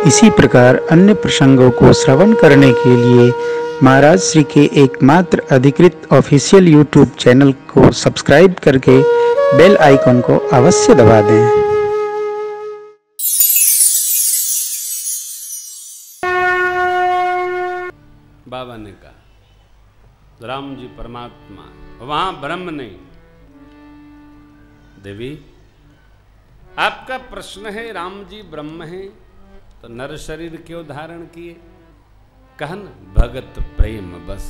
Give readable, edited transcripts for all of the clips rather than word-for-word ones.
इसी प्रकार अन्य प्रसंगों को श्रवण करने के लिए महाराज श्री के एकमात्र अधिकृत ऑफिशियल यूट्यूब चैनल को सब्सक्राइब करके बेल आइकन को अवश्य दबा दें। बाबा ने कहा राम जी परमात्मा, वहां ब्रह्म नहीं। देवी, आपका प्रश्न है राम जी ब्रह्म हैं तो नर शरीर क्यों धारण किए? कहन भगत प्रेम बस।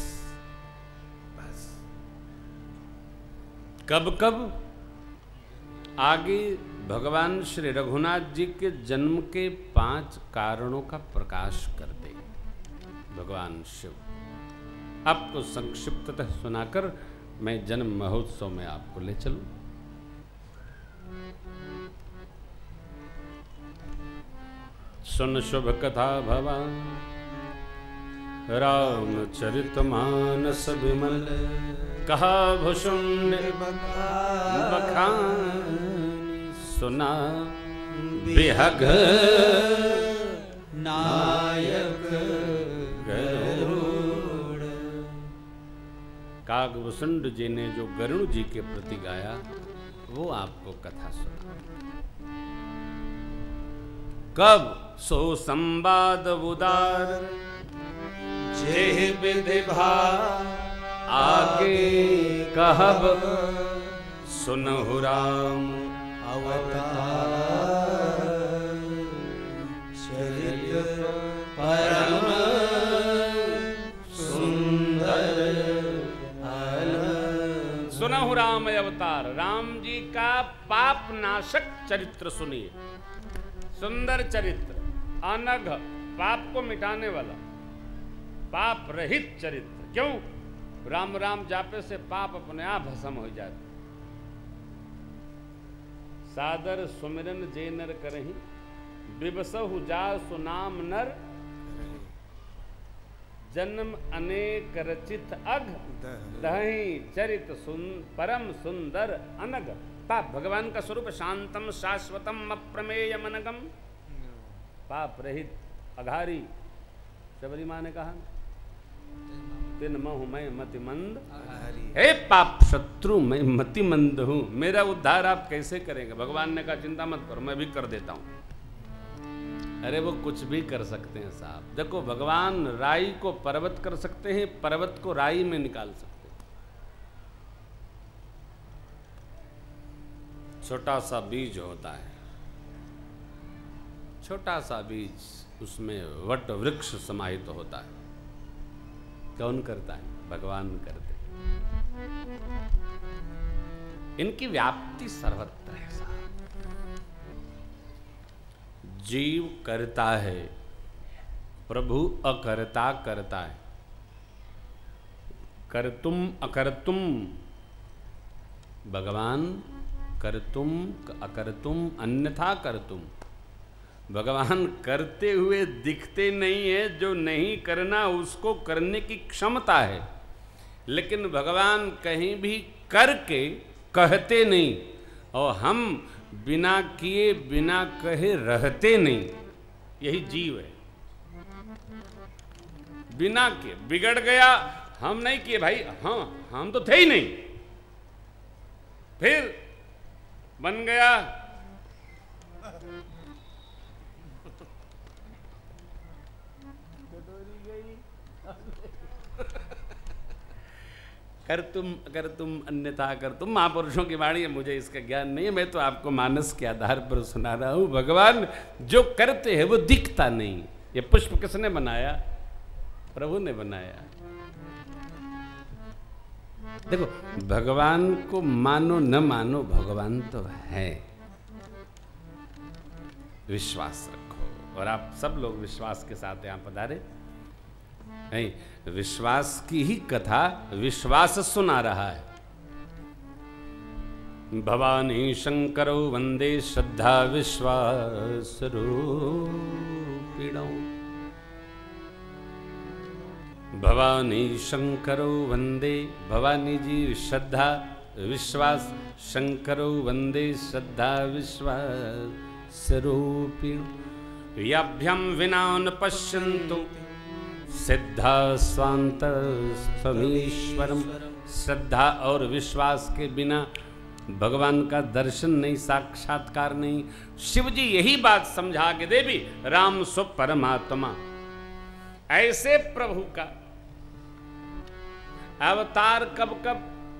कब कब आगे भगवान श्री रघुनाथ जी के जन्म के 5 कारणों का प्रकाश कर दे भगवान शिव। आपको संक्षिप्ततः सुनाकर मैं जन्म महोत्सव में आपको ले चलूं। सुन शुभ कथा भवान रामचरित मानस विमल, कहा भुषुंड बखान, सुना बिहग नायक गरुड़। कागभूषुंड जी ने जो गरुड़ जी के प्रति गाया वो आपको कथा सुना। कब सो संवाद उदार जेह विधि भा, आगे कहब सुनहु राम अवतार, चरित परम सुंदर अलग। सुनहु राम अवतार, राम जी का पाप नाशक चरित्र सुनिए। सुंदर चरित्र, अनघ, पाप को मिटाने वाला, पाप रहित चरित्र। क्यों? राम राम जापे से पाप अपने आप भस्म हो जाते। सादर सुमिरन जे नर करहि, बिबसहु जासु नाम नर, जन्म अनेक रचित अघ, दहि चरित परम सुंदर अनघ। पाप भगवान का स्वरूप शांतम शाश्वतम अप्रमेय मनगम, पाप रहित अघारी। शबरी माँ ने कहा तिन महु मैं मतिमंद, हे पाप शत्रु मैं मतिमंद हूं, मेरा उद्धार आप कैसे करेंगे? भगवान ने कहा चिंता मत करो, मैं भी कर देता हूं। अरे वो कुछ भी कर सकते हैं साहब। देखो भगवान राई को पर्वत कर सकते हैं, पर्वत को राई में निकाल सकते हैं। छोटा सा बीज होता है, छोटा सा बीज, उसमें वट वृक्ष समाहित होता है। कौन करता है? भगवान करते। इनकी व्याप्ति सर्वत्र है साहब। जीव करता है, प्रभु अकर्ता करता है। करतुम अकर्तुम, भगवान करतुम अकर्तुम अन्यथा करतुम। भगवान करते हुए दिखते नहीं है, जो नहीं करना उसको करने की क्षमता है। लेकिन भगवान कहीं भी करके कहते नहीं, और हम बिना किए बिना कहे रहते नहीं। यही जीव है। बिना किए बिगड़ गया, हम नहीं किए भाई, हाँ हम तो थे ही नहीं, फिर बन गया। कर तुम अन्यथा कर तुम। महापुरुषों की वाणी है, मुझे इसका ज्ञान नहीं है, मैं तो आपको मानस के आधार पर सुना रहा हूं। भगवान जो करते हैं वो दिखता नहीं। ये पुष्प किसने बनाया? प्रभु ने बनाया। देखो भगवान को मानो न मानो, भगवान तो है। विश्वास रखो। और आप सब लोग विश्वास के साथ यहां पधारे। नहीं, विश्वास की ही कथा विश्वास सुना रहा है। भवानी शंकरो वंदे श्रद्धा विश्वास रूपिणौ। भवानी शंकरो वंदे, भवानी जी श्रद्धा विश्वास, शंकरो वंदे श्रद्धा विश्वास रूपिणौ। यभ्यम विना न पश्यन्तु सिद्धा स्वान्तस्थमीश्वरम। श्रद्धा और विश्वास के बिना भगवान का दर्शन नहीं, साक्षात्कार नहीं। शिव जी यही बात समझा के देवी राम सो परमात्मा। ऐसे प्रभु का अवतार कब कब?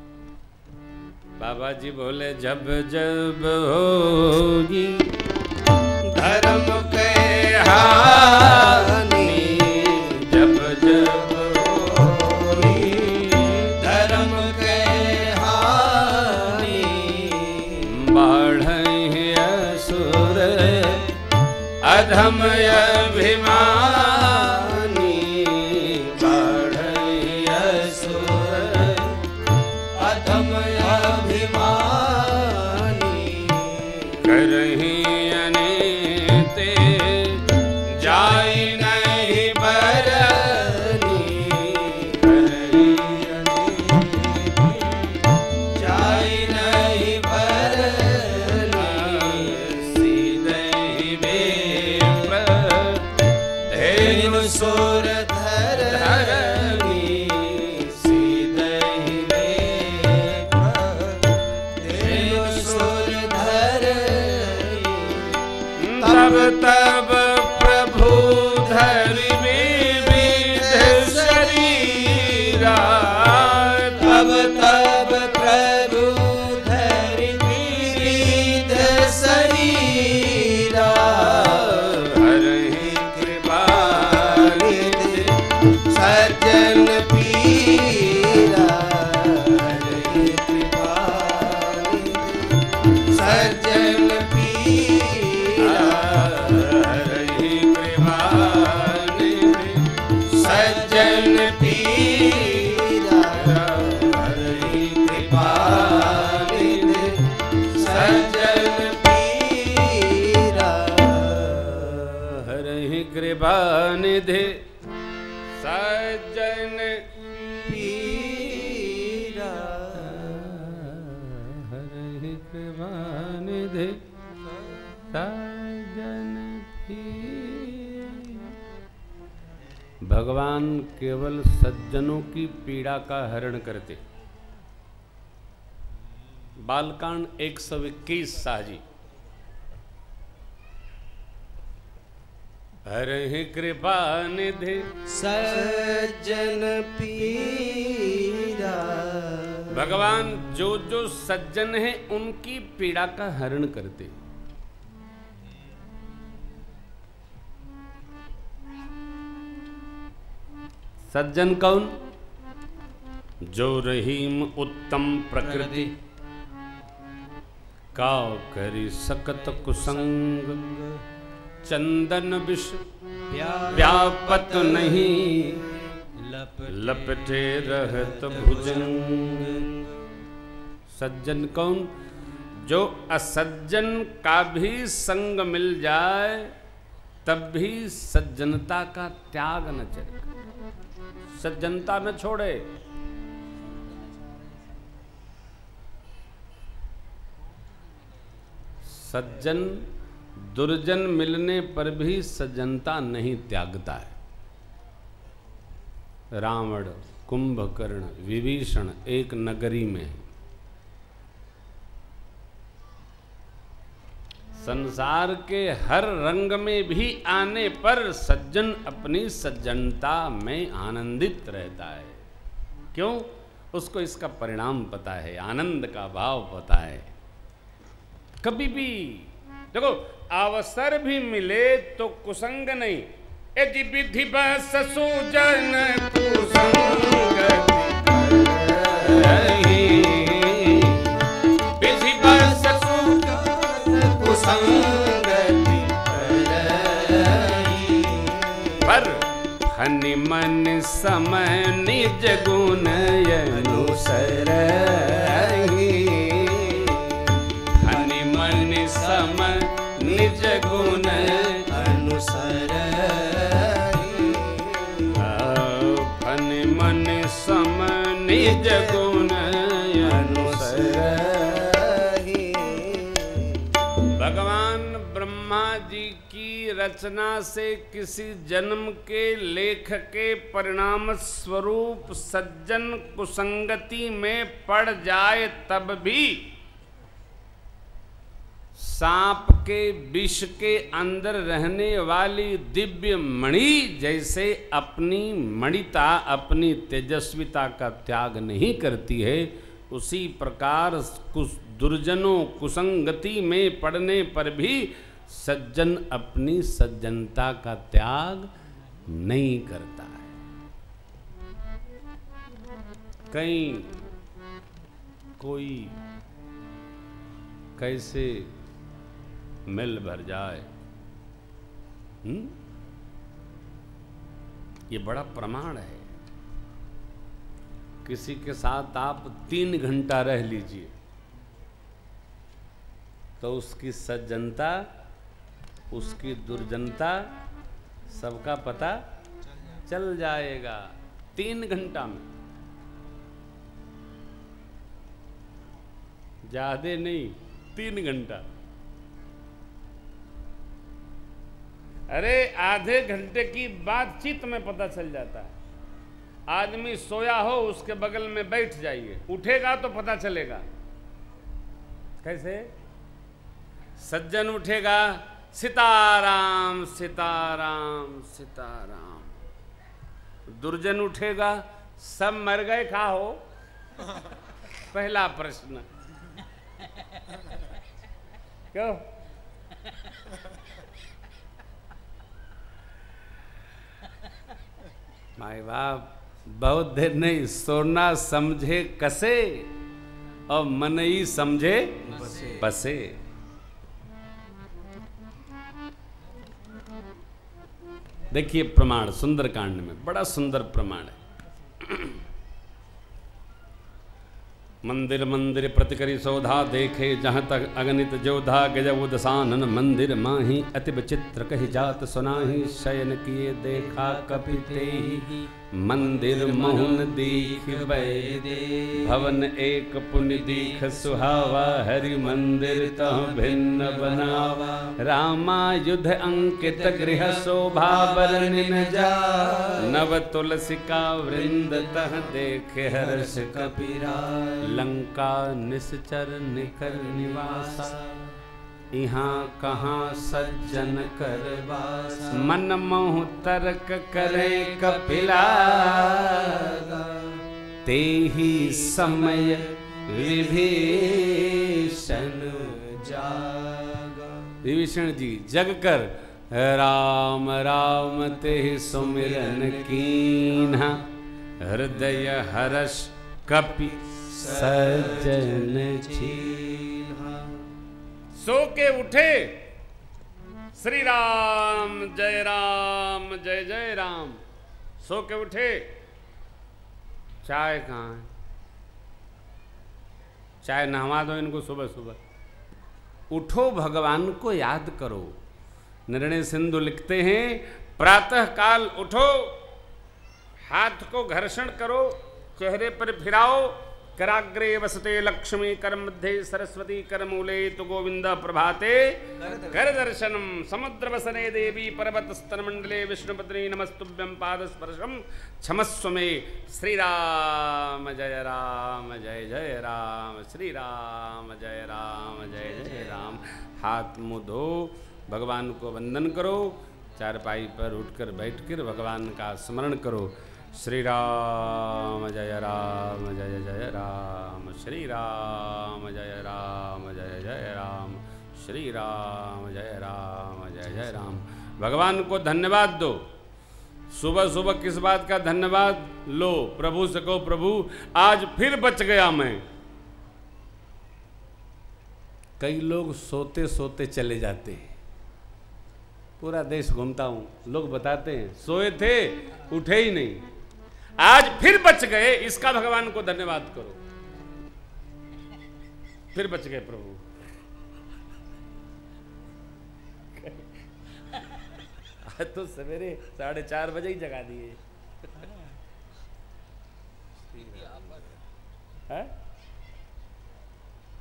बाबा जी बोले जब जब होगी धर्म के हानि, जब जब होगी धर्म के हानि, बढ़े असुर अधम अभिमानी, बढ़े असुर अधम अभिमानी, करही अनेते जाय नहीं बरनी, करही अनेते जाय नहीं बरनी, सीधे विप्र धेनु सुर धरनी, सीधे विप्र धेनु सुर धरनी, तब तब प्रभु धरि विविध शरीरा, तब तब प्रभु धरि विविध शरीरा, हरहि कृपा निधि सज्जन पीरा, हरहि कृपा निधि सज्जन पीरा, हरहि कृपा निधि सज्जन पीरा, हरहि कृपा निधि सज्जन पीरा, हरहि कृपा निधि सज्जन पीरा, हरहि कृपा निधि सज्जन पीरा। भगवान केवल सज्जनों की पीड़ा का हरण करते। बालकांड 121 साजी। हरहि कृपा निधि सज्जन पीरा। भगवान जो जो सज्जन है उनकी पीड़ा का हरण करते। सज्जन कौन? जो रहीम उत्तम प्रकृति का करी सकत कुसंग, चंदन विष व्यापत नहीं, लपटे रहत भुजंग। सज्जन कौन? जो असज्जन का भी संग मिल जाए तब भी सज्जनता का त्याग न करे, सज्जनता न छोड़े। सज्जन दुर्जन मिलने पर भी सज्जनता नहीं त्यागता है। रावण, कुंभकर्ण, विभीषण एक नगरी में है। संसार के हर रंग में भी आने पर सज्जन अपनी सज्जनता में आनंदित रहता है। क्यों? उसको इसका परिणाम पता है, आनंद का भाव पता है। कभी भी देखो, अवसर भी मिले तो कुसंग नहीं। यदि विधि बस सुजन कुसंगति, विधि बस कुसंगति पर हनि मन समय निज गुण अनुसरहि, हनि मन समय निज गुण अनुसरहि, हनि मन समय निज गुण अनुसरहि। भगवान ब्रह्मा जी की रचना से किसी जन्म के लेख के परिणाम स्वरूप सज्जन कुसंगति में पड़ जाए तब भी सांप के विष के अंदर रहने वाली दिव्य मणि जैसे अपनी मणिता, अपनी तेजस्विता का त्याग नहीं करती है, उसी प्रकार दुर्जनों कुसंगति में पड़ने पर भी सज्जन अपनी सज्जनता का त्याग नहीं करता है। कहीं कोई कैसे मिल भर जाए, ये बड़ा प्रमाण है। किसी के साथ आप 3 घंटा रह लीजिए तो उसकी सज्जनता, उसकी दुर्जनता सबका पता चल जाएगा 3 घंटा में, ज्यादा नहीं, 3 घंटा। अरे आधे घंटे की बातचीत में पता चल जाता है। आदमी सोया हो, उसके बगल में बैठ जाइए, उठेगा तो पता चलेगा। कैसे? सज्जन उठेगा, सीताराम सीताराम सीताराम। दुर्जन उठेगा, सब मर गए का हो? पहला प्रश्न क्यों? माई बाप, बहुत देर नहीं, सोना समझे कसे और मन ही समझे बसे। देखिए प्रमाण सुंदरकांड में बड़ा सुंदर प्रमाण है। मंदिर मंदिर प्रतिकरी सौधा देखे, जहाँ तक अगणित जोधा गजब दसानन मंदिर माही, अति विचित्र कही जात सुनाही, शयन किए देखा कपिते ही, मंदिर मोहन दीख बैदे, भवन एक पुण्य दीख सुहावा, हरि मंदिर तह भिन्न बनावा, रामा युद्ध अंकित गृह शोभा बरनिन जा, नव तुलसिका वृंद तह देखे हर्ष कपिरा, लंका निश्चर निकर निवासा, यहाँ कहाँ सज्जन कर वास, मन मोह तर्क करे कपिला, ते ही समय विभीषण जागा। विभीषण जी जग कर राम राम ते सुमिरन कीन्हा, हृदय हर्ष कपि सज्जन छीन्हा। सो के उठे, श्री राम जय राम। सो के उठे, चाय कहाँ है? चाय नहवा दो इनको सुबह सुबह। उठो, भगवान को याद करो। निर्णय सिंधु लिखते हैं, प्रातः काल उठो, हाथ को घर्षण करो, चेहरे पर फिराओ, कराग्रे वसते लक्ष्मी, कर मध्य सरस्वती, कर मूले तु गोविंद प्रभाते, कर दर्शनम, समुद्र वसने देवी, पर्वत स्तन मंडले विष्णुपत्नी, नमस्तुभ्यं पाद स्पर्शम क्षमस्व मे। श्री राम जय राम, श्री राम जय राम। हाथ मुँह धो, भगवान को वंदन करो, चारपाई पर उठकर बैठकर भगवान का स्मरण करो। श्री राम जय राम, श्री राम जय राम, श्री राम जय राम। भगवान को धन्यवाद दो। सुबह सुबह किस बात का धन्यवाद? लो, प्रभु से कहो, प्रभु आज फिर बच गया मैं। कई लोग सोते सोते चले जाते हैं। पूरा देश घूमता हूं, लोग बताते हैं सोए थे उठे ही नहीं, आज फिर बच गए, इसका भगवान को धन्यवाद करो। फिर बच गए प्रभु। आज तो सवेरे 4:30 बजे ही जगा दिए।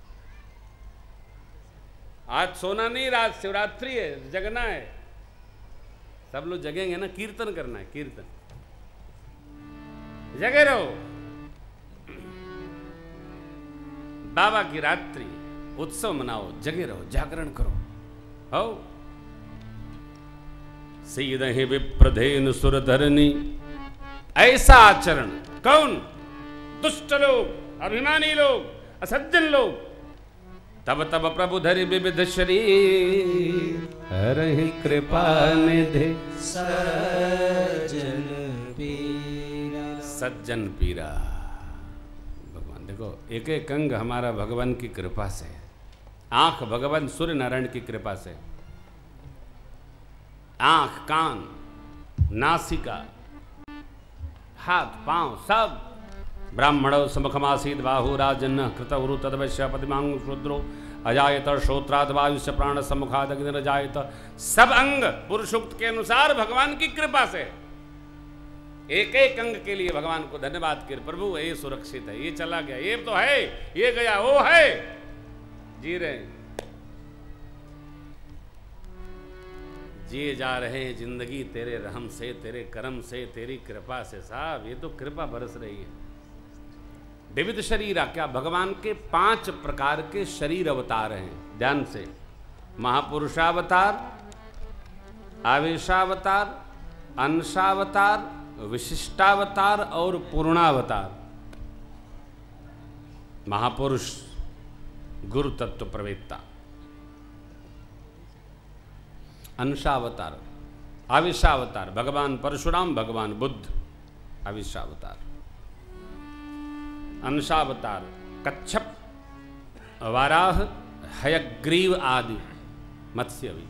आज सोना नहीं, रात शिवरात्रि है, जगना है। सब लोग जगेंगे ना, कीर्तन करना है, कीर्तन। जगे रहो, बाबा की रात्रि उत्सव मनाओ, जगे रहो, जागरण करो। हो सीदहि विप्रधेनु सुरधरनी, ऐसा आचरण कौन? दुष्ट लोग, अभिमानी लोग, असज्जन लोग। तब तब प्रभु धरि विविध शरीर, हरहि कृपा निधि सज्जन पीरा। सज्जन पीरा। भगवान देखो, एक एक अंग हमारा भगवान की कृपा से। आंख भगवान सूर्य नारायण की कृपा से, आंख, कान, नासिका, हाथ, पांव सब। ब्राह्मणो समखमासीद बाहु राजन्न कृतवरु तदवश्य पतिमांग शूद्रो अजायत श्रोत्राद वायुष्य प्राण सम्मुखाद अग्नि जायत। सब अंग पुरुषोक्त के अनुसार भगवान की कृपा से, एक एक अंग के लिए भगवान को धन्यवाद कर। प्रभु ये सुरक्षित है, ये चला गया, ये तो है, ये गया, वो है, जी रहे, जिए जा रहे हैं जिंदगी तेरे रहम से, तेरे करम से, तेरी कृपा से। साहब ये तो कृपा बरस रही है। विविध शरीर, क्या भगवान के 5 प्रकार के शरीर अवतार हैं, ध्यान से। महापुरुषावतार, आवेशावतार, अंशावतार, विशिष्टावतार और पूर्णावतार। महापुरुष गुरु तत्व प्रवेत्ता, अंशावतार, आविशावतार भगवान परशुराम, भगवान बुद्ध, आविशावतार। अंशावतार कच्छप, वाराह, हयग्रीव आदि, मत्स्यवी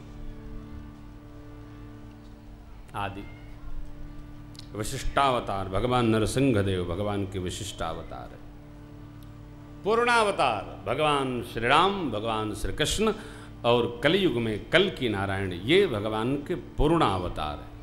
आदि। विशिष्टावतार भगवान नरसिंह देव, भगवान के विशिष्टावतार है। पूर्णावतार भगवान श्री राम, भगवान श्री कृष्ण और कलयुग में कल की नारायण, ये भगवान के पूर्णावतार है।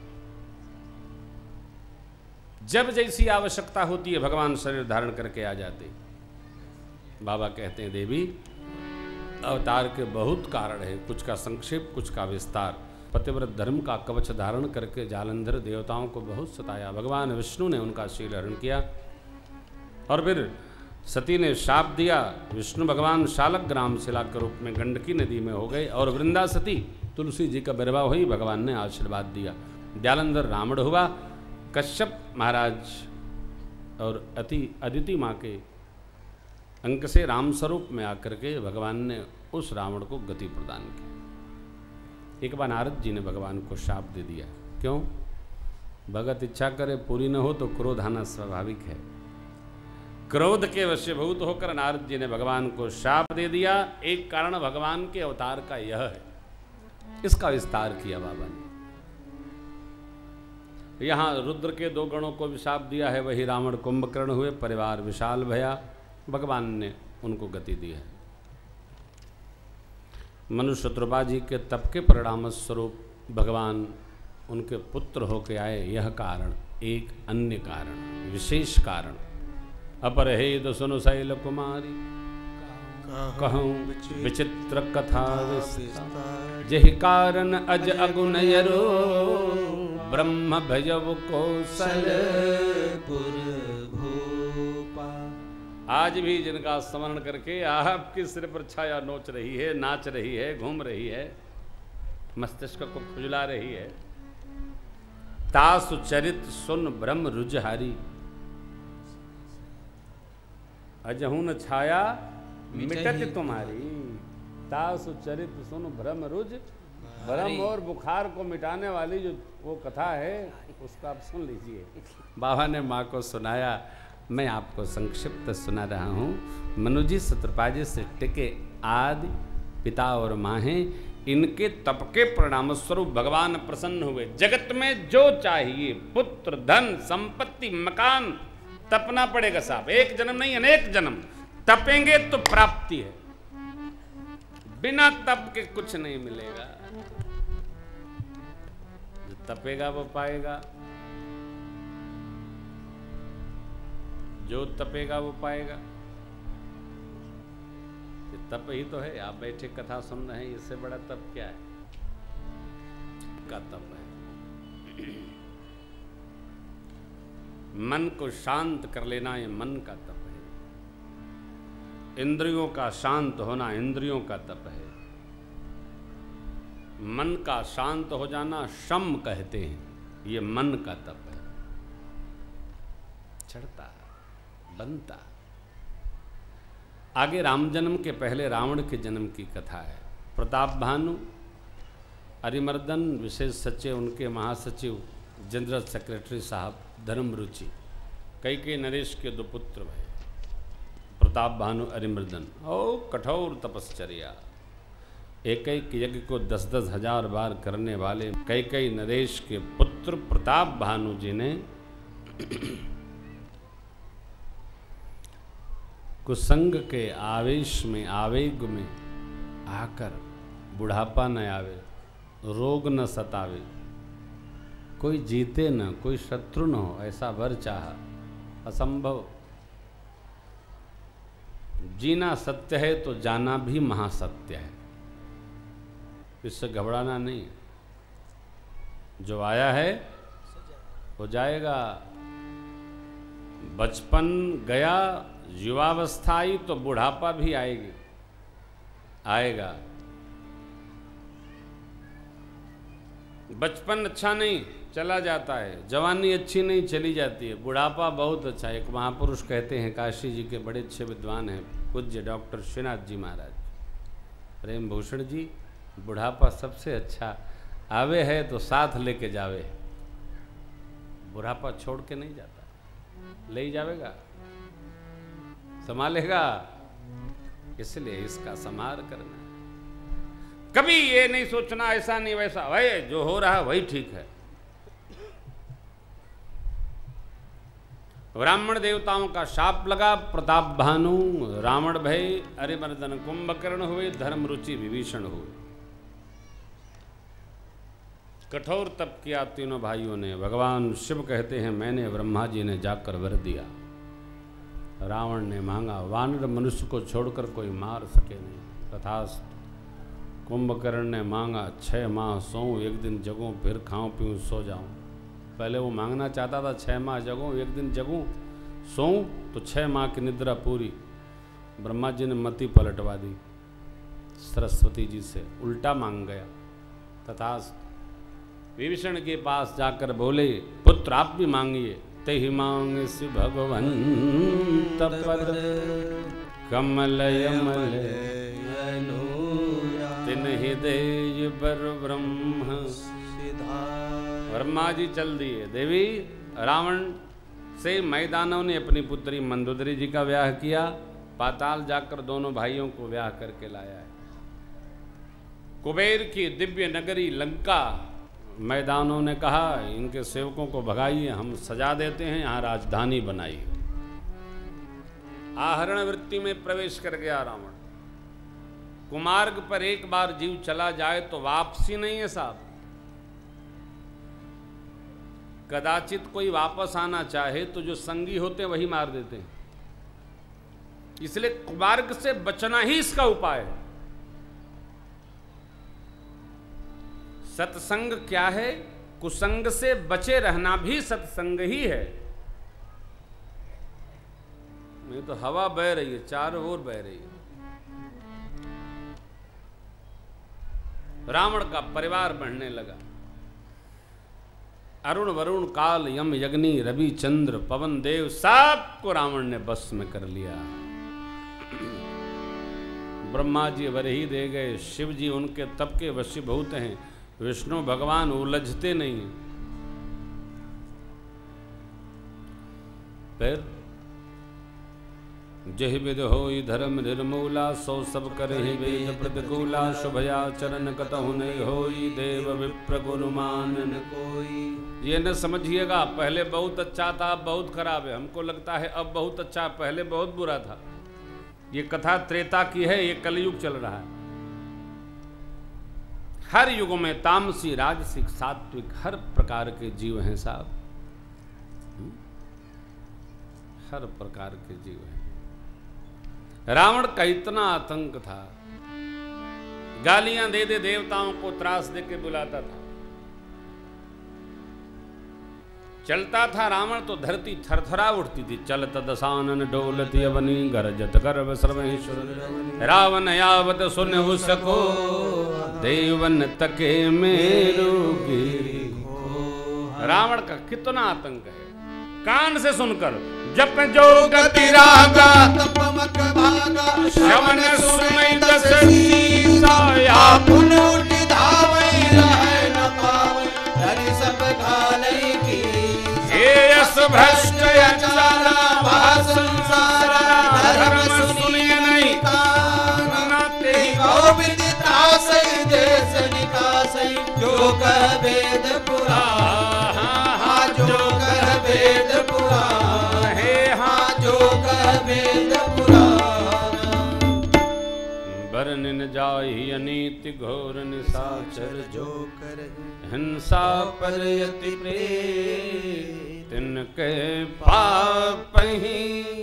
जब जैसी आवश्यकता होती है भगवान शरीर धारण करके आ जाते। बाबा कहते हैं देवी अवतार के बहुत कारण है, कुछ का संक्षेप, कुछ का विस्तार। पतिव्रत धर्म का कवच धारण करके जालंधर देवताओं को बहुत सताया। भगवान विष्णु ने उनका शील हरण किया और फिर सती ने शाप दिया। विष्णु भगवान शालक ग्राम शिला के रूप में गंडकी नदी में हो गए और वृंदा सती तुलसी जी का विवाह हुई। भगवान ने आशीर्वाद दिया। जालंधर रावण हुआ। कश्यप महाराज और अदिति माँ के अंक से राम स्वरूप में आकर के भगवान ने उस रावण को गति प्रदान की। एक बार नारद जी ने भगवान को शाप दे दिया। क्यों? भगत इच्छा करे पूरी न हो तो क्रोध आना स्वाभाविक है। क्रोध के वशीभूत होकर नारद जी ने भगवान को शाप दे दिया। एक कारण भगवान के अवतार का यह है, इसका विस्तार किया बाबा ने। यहाँ रुद्र के 2 गणों को भी शाप दिया है, वही रावण कुंभकर्ण हुए, परिवार विशाल भया, भगवान ने उनको गति दी है। मनुष्य शत्रुपा जी के तप के परिणाम स्वरूप भगवान उनके पुत्र होके आए। यह कारण, एक अन्य कारण, विशेष कारण। अपरहेद सुनु शैल कुमारी, कहूँ विचित्र कथा विस्तार। जहि कारण अज अगुनयरो, ब्रह्म भजव कौशलपुर भूपा। आज भी जिनका स्मरण करके आपके सिर पर छाया नोच रही है, नाच रही है, घूम रही है, मस्तिष्क को खुजला रही है। तासु चरित सुन ब्रह्म रुजहारी, अजहू न छाया मिटत तुम्हारी। तासु चरित सुन ब्रह्म रुज, भ्रम और बुखार को मिटाने वाली जो वो कथा है उसका आप सुन लीजिए। बाबा ने माँ को सुनाया, मैं आपको संक्षिप्त सुना रहा हूँ। मनुजी शत्रुपाजी सृष्टि के आदि पिता और माँ हैं। इनके तप के परिणाम स्वरूप भगवान प्रसन्न हुए। जगत में जो चाहिए, पुत्र, धन, संपत्ति, मकान, तपना पड़ेगा साहब। एक जन्म नहीं, अनेक जन्म तपेंगे तो प्राप्ति है। बिना तप के कुछ नहीं मिलेगा। जो तपेगा वो पाएगा, जो तपेगा वो पाएगा। ये तप ही तो है। आप बैठे कथा सुन रहे हैं, इससे बड़ा तप क्या है? का तप है। मन को शांत कर लेना ये मन का तप है। इंद्रियों का शांत होना इंद्रियों का तप है। मन का शांत हो जाना शम कहते हैं, ये मन का तप है। चढ़ता बनता। आगे राम जन्म के पहले रावण के जन्म की कथा है। प्रताप भानु, अरिमर्दन विशेष सचिव, उनके महासचिव, जनरल सेक्रेटरी साहब धर्मरुचि, कई नरेश के दो पुत्र भये, प्रताप भानु अरिमर्दन। और कठोर तपश्चर्या, एक यज्ञ को 10-10 हजार बार करने वाले कई नरेश के पुत्र प्रताप भानु जी ने कुसंग के आवेश में, आवेग में आकर बुढ़ापा न आवे, रोग न सतावे, कोई जीते न, कोई शत्रु न हो, ऐसा वर चाहा। असंभव। जीना सत्य है तो जाना भी महासत्य है, इससे घबराना नहीं है। जो आया है हो जाएगा। बचपन गया, युवावस्था आई तो बुढ़ापा भी आएगा। बचपन अच्छा नहीं, चला जाता है। जवानी अच्छी नहीं, चली जाती है। बुढ़ापा बहुत अच्छा। एक महापुरुष कहते हैं, काशी जी के बड़े अच्छे विद्वान हैं, पूज्य डॉक्टर श्रीनाथ जी महाराज, प्रेम भूषण जी, बुढ़ापा सबसे अच्छा आवे है तो साथ लेके जावे। बुढ़ापा छोड़ के नहीं जाता, ले ही जावेगा, संभालेगा। इसलिए इसका समार करना। कभी ये नहीं सोचना ऐसा नहीं वैसा, भाई जो हो रहा है वही ठीक है। ब्राह्मण देवताओं का शाप लगा। प्रताप भानु, रावण भय, अरिमर्दन कुंभकर्ण हुए, धर्मरुचि विभीषण हुए। कठोर तप किया तीनों भाइयों ने। भगवान शिव कहते हैं, मैंने ब्रह्मा जी ने जाकर वर दिया। रावण ने मांगा, वानर मनुष्य को छोड़कर कोई मार सके नहीं, तथास्तु। कुंभकर्ण ने मांगा, 6 माह सोऊं, 1 दिन जगूं, फिर खाऊं पीऊं सो जाऊं। पहले वो मांगना चाहता था 6 माह जगूं, 1 दिन जगूं, सोऊं तो 6 माह की निद्रा पूरी। ब्रह्मा जी ने मति पलटवा दी सरस्वती जी से, उल्टा मांग गया। तथास्तु। विभीषण के पास जाकर बोले, पुत्र आप भी मांगिए। तेहि मांग सि भगवंत पद, कमल यमल तिन्हि देय बर ब्रह्म। ब्रह्मा जी चल दिए। देवी, रावण से मैदानों ने अपनी पुत्री मंदोदरी जी का ब्याह किया। पाताल जाकर दोनों भाइयों को ब्याह करके लाया है। कुबेर की दिव्य नगरी लंका, मैदानों ने कहा, इनके सेवकों को भगाइए, हम सजा देते हैं, यहाँ राजधानी बनाइए। आहरण वृत्ति में प्रवेश कर गया रावण। कुमार्ग पर एक बार जीव चला जाए तो वापसी नहीं है साहब। कदाचित कोई वापस आना चाहे तो जो संगी होते वही मार देते हैं। इसलिए कुमार्ग से बचना ही इसका उपाय है। सत्संग क्या है? कुसंग से बचे रहना भी सत्संग ही है। नहीं तो हवा बह रही है, चारों ओर बह रही है। रावण का परिवार बढ़ने लगा। अरुण वरुण काल यम यग्नि रवि चंद्र पवन देव सबको रावण ने बस में कर लिया। ब्रह्मा जी वर ही दे गए, शिव जी उनके तप के वशीभूत हैं, विष्णु भगवान उलझते नहीं हैं। फिर जहि विद होई धर्म निर्मूला, सो सब करहि वेद प्रतिकूला, शुभया चरण कतहु नहीं होई, देव विप्र गुरु मानन कोई। ये न समझिएगा पहले बहुत अच्छा था अब बहुत खराब है। हमको लगता है अब बहुत अच्छा, पहले बहुत बुरा था। ये कथा त्रेता की है, ये कलयुग चल रहा है। हर युग में तामसी राजसिक सात्विक हर प्रकार के जीव हैं साहब, हर प्रकार के जीव हैं। रावण का इतना आतंक था, गालियां दे दे देवताओं को त्रास दे के बुलाता था। चलता था रावण तो धरती थरथरा उठती थी। चलत दसानन डोलती अवनी गरजत गर्भ सर्वेश्वर। रावण यावत सुन उसको देवन तके मेरुगी। रावण का कितना आतंक है। कान से सुनकर जप जो गति रागा तपमक भागा श्रवण सुनई दस सीता पुन उठी धावै रह न पावै धरि सब घालै की। हे यस भ्रष्ट अचारा भासंसारा धर्म सुनिय नहीं कानते गोविंद त्रासै देश निकासै जो कह वेद पुराण। हाँ जो कह वेद पुराण। हे हाँ जो कह वेद पुराण। वर्णन जाहि अनीति घोर निशाचर जो कर हिंसा पर यति प्रेम तिनके पाप ही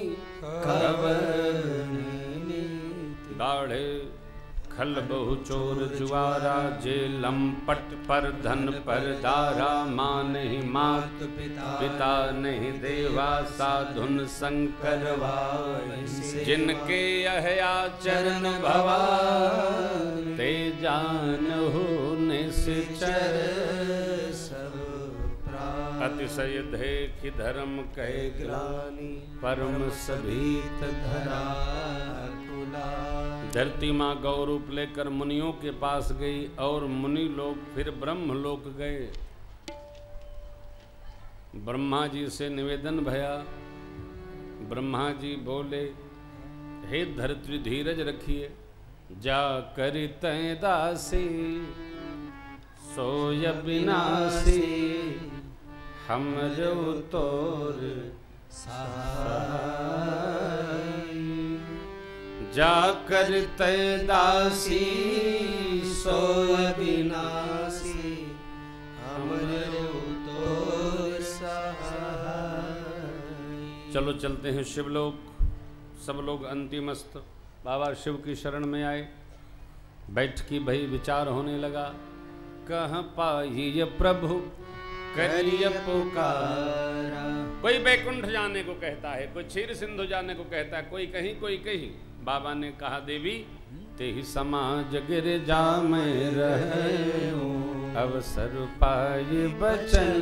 दाढ़े खल बहु चोर जुआरा जे लंपट पर धन पर दारा। माँ नहीं मात पिता नहीं देवा साधुन शंकर जिनके यह आचरण भवा ते जानहु निश्चर। अतिशय देख धर्म कहे ग्लानि परम सभीत धरा। धरती माँ गौरूप लेकर मुनियों के पास गई और मुनि लोग फिर ब्रह्म लोक गए। ब्रह्मा जी से निवेदन भया। ब्रह्मा जी बोले, हे धरती धीरज रखिए। जा करि तै दासी सोय विनाशी हमरो तोर जा कर तै दासी सोय विनाशी हमरो तोर सहाय। चलो चलते हैं शिवलोक। सब लोग अंतिमस्त बाबा शिव की शरण में आए। बैठकी भई विचार होने लगा। कहाँ पाइए प्रभु करिय पुकारा। कोई बैकुंठ जाने को कहता है, कोई क्षीर सिंधु जाने को कहता है, कोई कहीं कोई कहीं। बाबा ने कहा देवी तेहि समाज गिरजा में रहे अवसर पाए बचन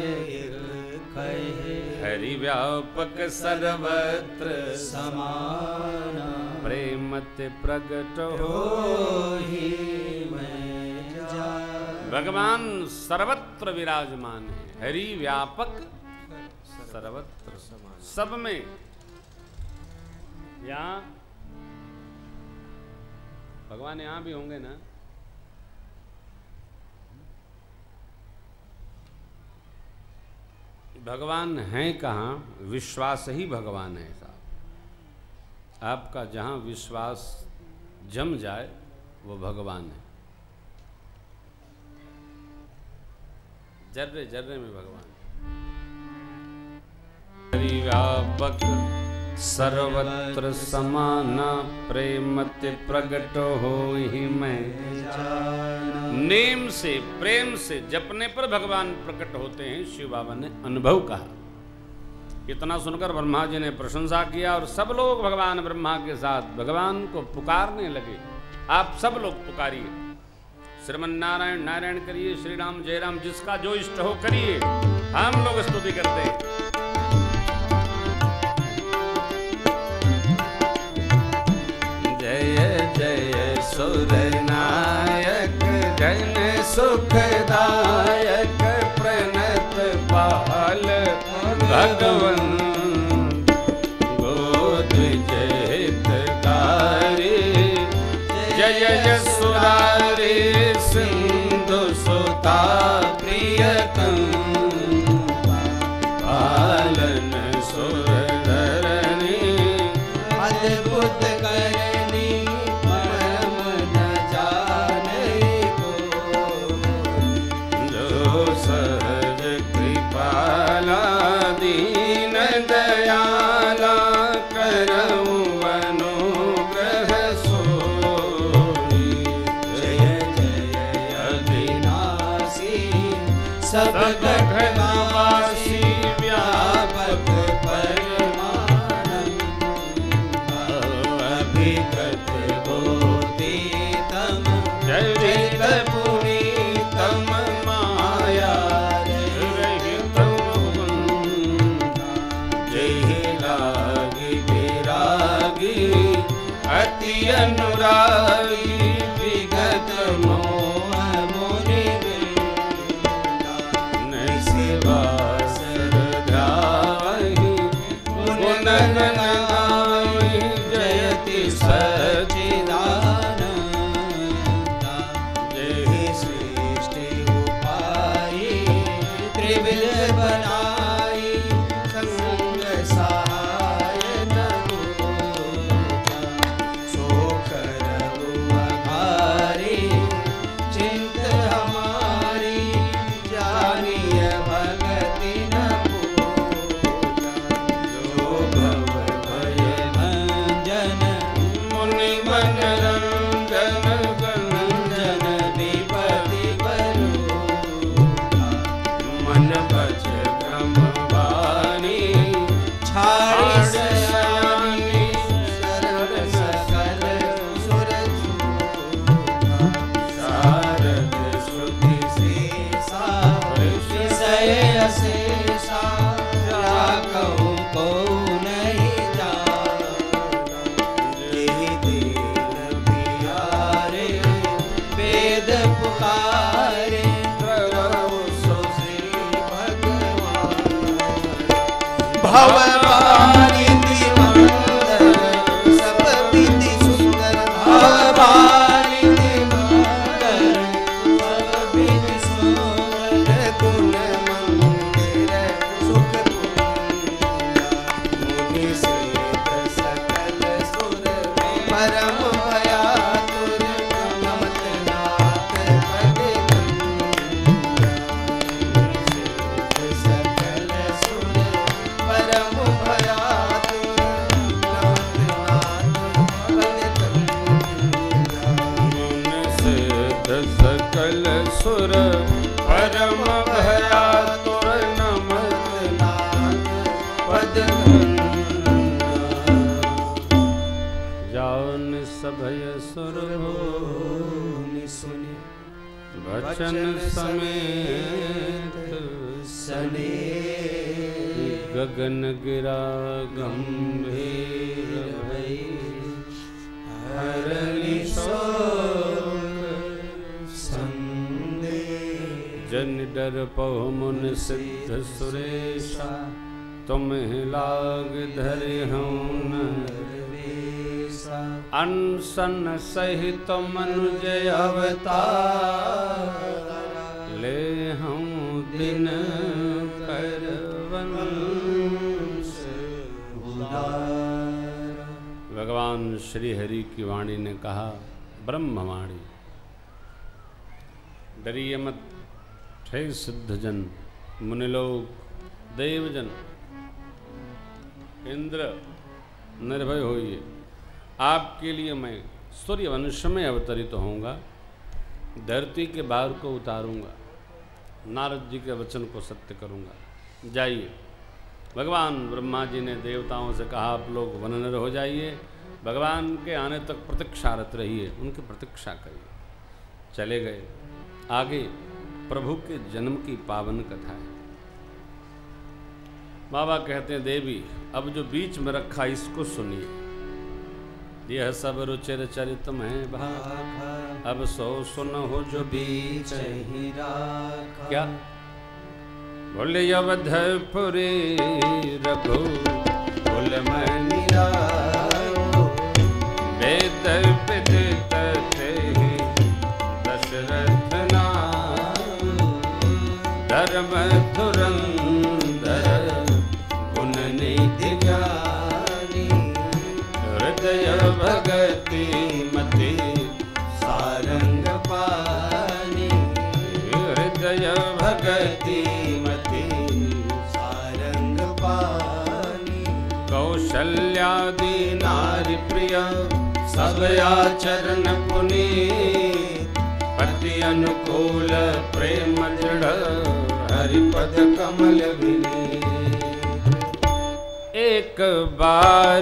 हरि व्यापक सर्वत्र समान प्रेम ते प्रगट होहि मैं जान। भगवान सर्वत्र विराजमान है। हरि व्यापक सर्वत्र समान, सब में। यहाँ भगवान यहाँ भी होंगे ना। भगवान हैं कहाँ? विश्वास ही भगवान है साहब। आपका जहाँ विश्वास जम जाए वो भगवान है। जर्रे जर्रे में भगवान। हरि व्यापक सर्वत्र समाना प्रेम ते प्रगट होहि मैं जाना। नेम से प्रेम से जपने पर भगवान प्रकट होते हैं, शिव बाबा ने अनुभव कहा। इतना सुनकर ब्रह्मा जी ने प्रशंसा किया और सब लोग भगवान ब्रह्मा के साथ भगवान को पुकारने लगे। आप सब लोग पुकारिए, श्रीमन नारायण नारायण करिए, श्री राम जय राम, जिसका जो इष्ट हो करिए। हम लोग स्तुति करते हैं। जय जय सुर नायक जन सुखदायक प्रणत पाल भगवन गोद्विज हितकारी। जय यशुरारी सिंधु सुता प्रियतम पालन सुरधरणी अद्भुत करनी परम न जाने को। जो सहज कृपाला दीन दयाला करऊं अनुग्रह सोई। जय जय अविनाशी सब घटनावासी सेवा सरधावहि गुण गावहि जयति सच्चिदानंदा जय सृष्टि उपाई त्रिविध बनाई संग सहाय न दूजा सो करहु अघारी चिंत हमारी जानिय भगति न पूजा जो भव भय भंजन मुनि मन रंजन गंजन विपति बरूजा मन बच ब्रह्म वाणी छाड़ सयानी शरण सकल सुर छूटा शारद श्रुति शेषा विषय अशेषा राखहु को नहीं जाना जेहि दीन प्यारे वेद पुकारे प्रभु सो श्री भगवान भववारिधि मंदर सब विधि सुंदर भववारिधि मंदर सब विधि सुंदर गुण मंदिर सुख पुंजा मुनि सेत सकल सुर परम भयातुर नमत नाथ पद कंजा सकल सुर परम भयातुर नमत नाथ पद कंजा सिद्ध सकल सुर परम भयातुर नमत नाथ पद जाओ निसभय सुर सुनि वचन समेत सने गगन गिरा गंभीर भई हरनि शोक संदेह जन डर पहो मुन सिद्ध सुरेशा तुम्हें लाग धरे हूँ वेसा अनशन सहित मनुज अवतार ले हम दिन कर वंश उदार भगवान श्री हरि की वाणी ने कहा, ब्रह्मवाणी, डरिए मत हे सिद्धजन, मुनिलोक, देवजन, इंद्र, निर्भय होइए। आपके लिए मैं सूर्य वंश में अवतरित होऊंगा, धरती के भार को उतारूंगा, नारद जी के वचन को सत्य करूंगा। जाइए। भगवान ब्रह्मा जी ने देवताओं से कहा, आप लोग वननर हो जाइए, भगवान के आने तक प्रतीक्षारत रहिए, उनकी प्रतीक्षा करिए। चले गए। आगे प्रभु के जन्म की पावन कथा है। बाबा कहते हैं, देवी अब जो बीच में रखा इसको सुनिए, यह सब रुचिर चरित में भाखा, अब सो सुन हो जो बीच ही राखा। क्या बोले अवधपुरी रघु कुल में निरायो वेद विदित ते दशरथ नाम, धर्म धुरंधर गुण निधि ज्ञानी, हृदय भगति मति सारंग पानी, हृदय भगति मति सारंग पानी, कौशल्यादि नारी प्रिय सब आचरण पुनीत, पति अनुकूल प्रेम दृढ़ हरिपद कमल विनीत। एक बार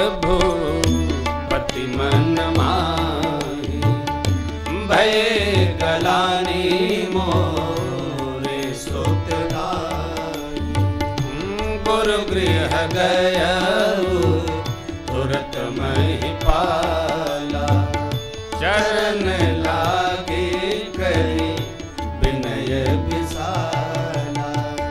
भूपति मन माही, भय गलानी मोरे सुत नाई, गुरु गृह गया तुरत मही पाला, चरण लागे करी विनय विशाला,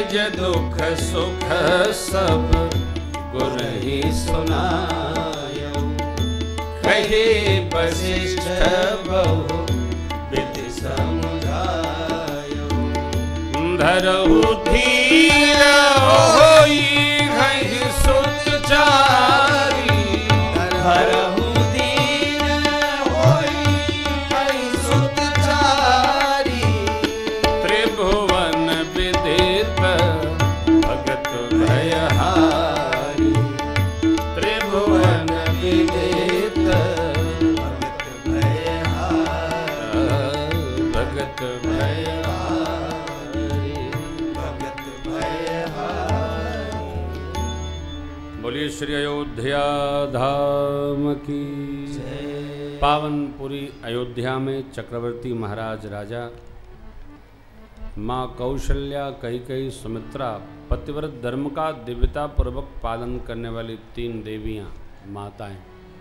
निज दुख सुख सब गुर ही सुनायो। कहे वशिष्ठ बहु विधि समझायो। धरहु धीर होई हहि सुत चारी। धरहु धीर होई हहि सुत चारी। त्रिभुवन विदित भगत भयहारी। त्रिभुवन विदित भगत भयहारी। भगत भयहारी। भगत भयहारी। बोलिए श्री अयोध्या धाम की पावनपुरी अयोध्या में चक्रवर्ती महाराज राजा, माँ कौशल्या, कैकेयी, सुमित्रा, पतिव्रत धर्म का दिव्यता पूर्वक पालन करने वाली 3 देवियां माताएं।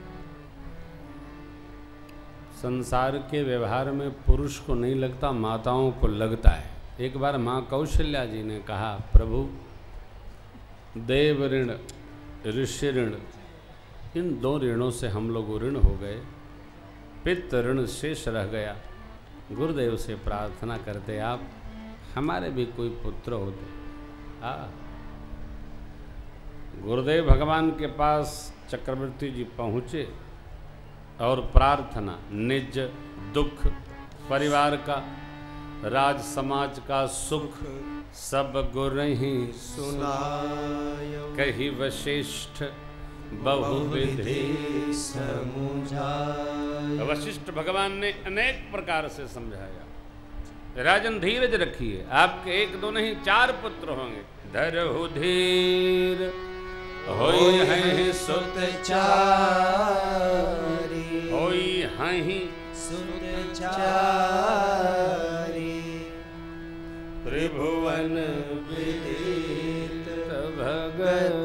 संसार के व्यवहार में पुरुष को नहीं लगता, माताओं को लगता है। एक बार माँ कौशल्या जी ने कहा, प्रभु देव ऋण, ऋषि ऋण, इन 2 ऋणों से हम लोग ऋण हो गए। पितृ ऋण शेष रह गया। गुरुदेव से प्रार्थना करते आप हमारे भी कोई पुत्र होते। गुरुदेव भगवान के पास चक्रवर्ती जी पहुँचे और प्रार्थना, निज दुख, परिवार का, राज समाज का सुख सब गुर ही सुनायो। कही वशिष्ठ बहुविधि समझायो। वशिष्ठ भगवान ने अनेक प्रकार से समझाया। राजन धीरज रखिए, आपके 1 2 नहीं 4 पुत्र होंगे। धरहु धीर होई हैं सुत चारी। होई हैं सुत चारी। त्रिभुवन विदित भगत।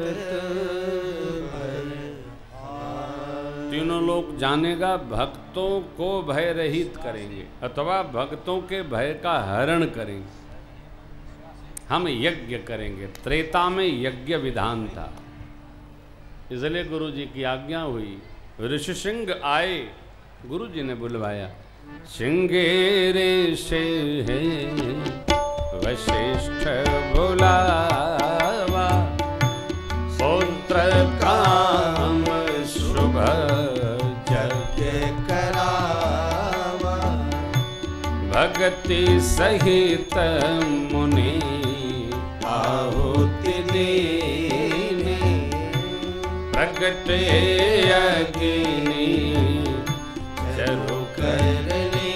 तीनों लोग जानेगा, भक्तों को भय रहित करेंगे अथवा भक्तों के भय का हरण करेंगे। हम यज्ञ करेंगे। त्रेता में यज्ञ विधान था, इसलिए गुरु जी की आज्ञा हुई। ऋषि सिंह आए, गुरु जी ने बुलवाया। सिंगेरे से है वशिष्ठ बुलावा। पौत्र काम शुभ यज्ञ करावा। भक्ति सहित मुनि आहुति दीनी। प्रगटे अग्नि जरु करनी।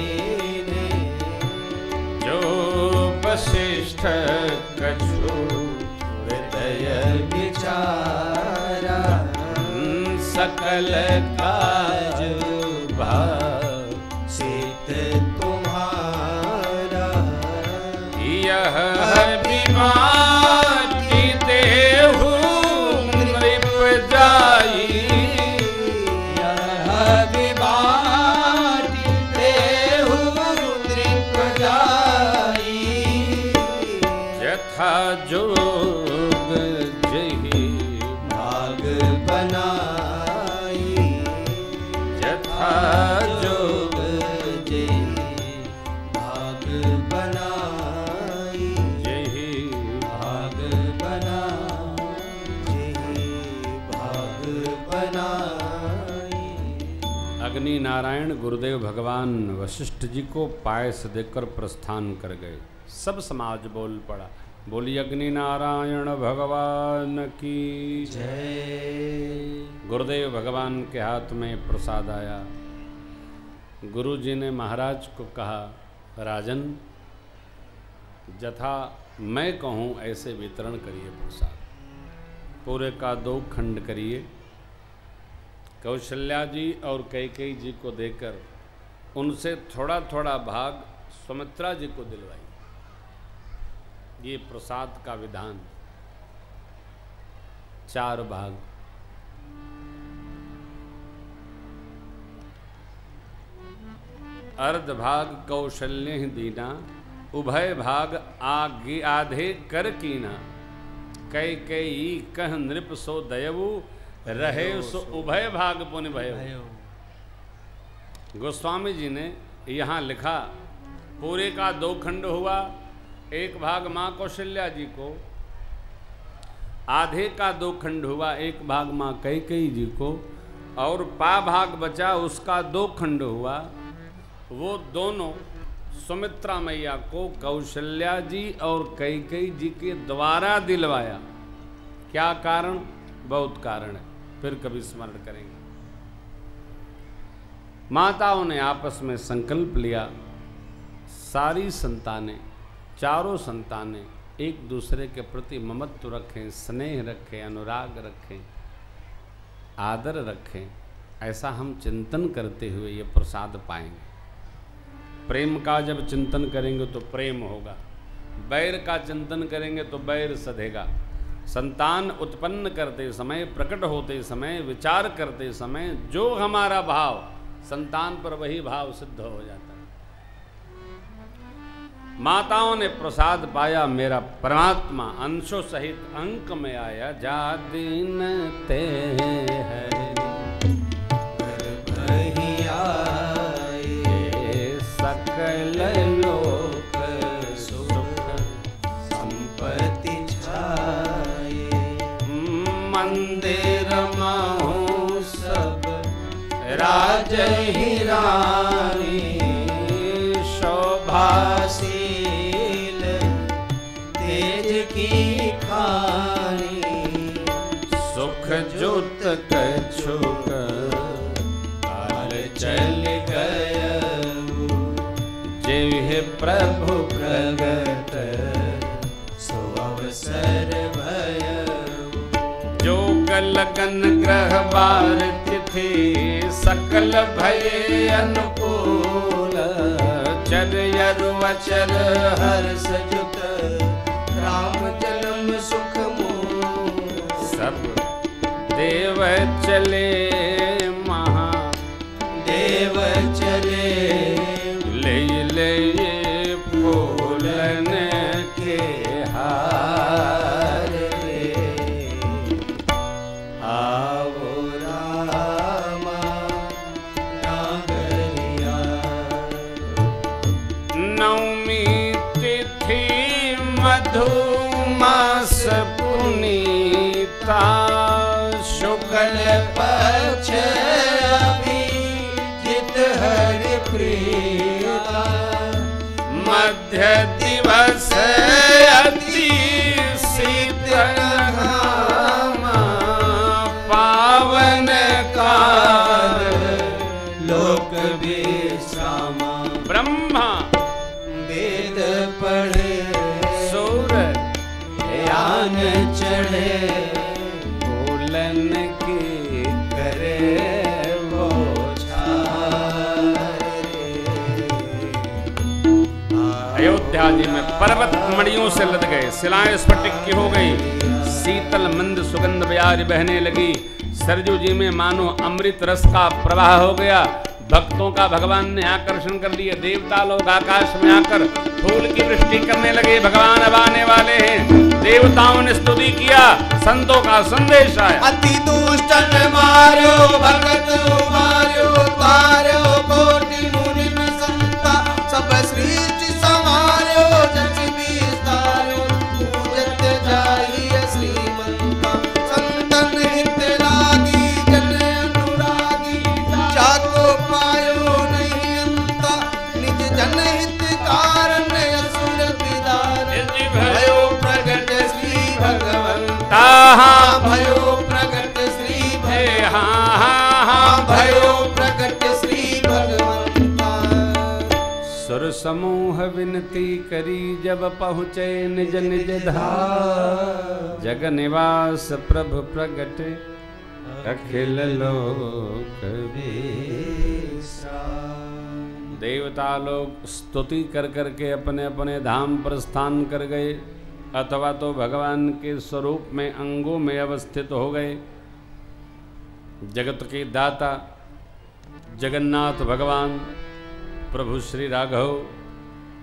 जो वशिष्ठ कछु हृदय विचारा। सकल काज भाव सीत तुम्हारा। यह बीमारी देहु नृप जाई। यह बीमारी देहु नृप जाई। यथा जोग जही भाग बनाई। यथा जोग जी भाग बनाई। जही भाग बनाई। भाग बनाई। अग्नि नारायण गुरुदेव भगवान वशिष्ठ जी को पायस देकर प्रस्थान कर गए। सब समाज बोल पड़ा। बोली अग्नि नारायण भगवान की जय। गुरुदेव भगवान के हाथ में प्रसाद आया। गुरु जी ने महाराज को कहा, राजन जथा मैं कहूँ ऐसे वितरण करिए प्रसाद। पूरे का 2 खंड करिए। कौशल्या जी और कैकेयी जी को देकर उनसे थोड़ा थोड़ा भाग सुमित्रा जी को दिलवाई। ये प्रसाद का विधान। 4 भाग। अर्ध भाग कौशल्य ही दीना, उभय भाग आगे आधे कर कीना, कई कई कह नृप सो दयवु, रहे सो उभय भाग पुण्य भयो। गोस्वामी जी ने यहाँ लिखा, पूरे का 2 खंड हुआ, एक भाग माँ कौशल्या जी को, आधे का 2 खंड हुआ, एक भाग माँ कैकेयी जी को, और पा भाग बचा उसका 2 खंड हुआ। वो दोनों सुमित्रा मैया को कौशल्या जी और कैकेयी जी के द्वारा दिलवाया। क्या कारण? बहुत कारण है, फिर कभी स्मरण करेंगे। माताओं ने आपस में संकल्प लिया, सारी संतानें, चारों संतानें एक दूसरे के प्रति ममत्व रखें, स्नेह रखें, अनुराग रखें, आदर रखें। ऐसा हम चिंतन करते हुए ये प्रसाद पाएंगे। प्रेम का जब चिंतन करेंगे तो प्रेम होगा, बैर का चिंतन करेंगे तो बैर सधेगा। संतान उत्पन्न करते समय, प्रकट होते समय, विचार करते समय जो हमारा भाव, संतान पर वही भाव सिद्ध हो जाता है। माताओं ने प्रसाद पाया, मेरा परमात्मा अंशों सहित अंक में आया। जा दिन ते है सकल लोक सुख संपत्ति छाए, मंदिर महु सब राज ही रानी, शोभासील तेज की खानी, सुख जुत कछुक काल चल गया, जिह प्रभु प्रगट सो अवसर भयउ। जोग लगन ग्रह बार तिथि सकल भय अनुकूल, चर अचर हर्ष जुत राम जन्म सुख मूल। सब देव चले महादेव चले, ले फूलन के हार रे, आओ रामा नागरिया। नवमी तिथि मधुमास पुनीता, शुक्ल पक्ष अभिजित हरि प्रिया, मध्य दिवस अति शीतल घामा, पावन काल लोक विश्रामा। ब्रह्मा वेद पढ़े, सूरज ज्ञान चढ़े, बोलन की करे वो अयोध्या जी में पर्वत मणियों से लद गए, शिलाएं स्फटिक की हो गई, शीतल मंद सुगंध बयार बहने लगी। सरजू जी में मानो अमृत रस का प्रवाह हो गया। भक्तों का भगवान ने आकर्षण कर लिया। देवता लोग आकाश में आकर फूल की वृष्टि करने लगे। भगवान अब आने वाले हैं। देवताओं ने स्तुति किया, संतों का संदेश आया। अति दुष्टन मारो भगत मारो, तारो कोटि मुनि न संता, सब सृष्टि समारो, जस विस्तारो, पूजत जाहि श्रीमंता। संतन हित लागी जन अनुरागी, जाको पायो नहीं अंता, निज जन हित कारण असुर विदारण। भयो प्रगट श्री भगवंता, भयो प्रगट श्री भयो प्रगट श्री भगवंता। सुर समूह विनती करी, जब पहुँचे निज निज धाम। जग निवास प्रभु प्रगट, अखिल लोक विश्राम। देवता लोग स्तुति कर करके अपने अपने धाम पर स्थान कर गए, अथवा तो भगवान के स्वरूप में अंगों में अवस्थित हो गए। जगत के दाता जगन्नाथ भगवान प्रभु श्री राघव